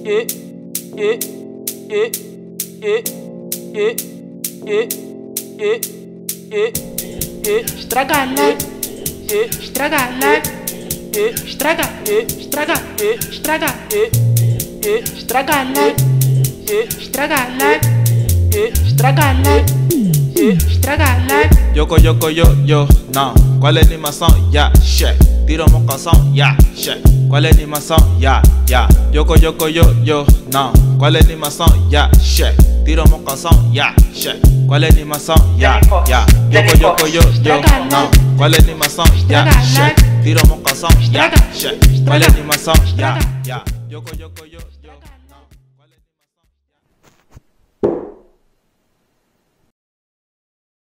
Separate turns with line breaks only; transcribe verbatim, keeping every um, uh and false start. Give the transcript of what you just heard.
eh, eh, eh, eh, eh, eh, eh, eh, eh,
estraga a live,
eh,
estraga a live,
eh,
estraga,
eh,
estraga,
eh,
estraga,
eh, eh,
estraga a live,
eh,
estraga a live,
eh,
estraga a live,
eh.
estraga a live.
Yoko yoko yo yo, não. Qual é a animação? Ya, yeah, tira uma canção, ya, yeah, qual é a animação? Ya, ya. Yoko yoko yo yo, não. Qual é a animação? Ya, yeah, tira uma canção, ya, yeah, qual é a animação? Ya, ya. Yoko yoko yo yo, não. Qual é a animação? Ya, yeah, tira uma canção, ya, yeah, qual é a animação? Ya, ya. Yoko yoko yo.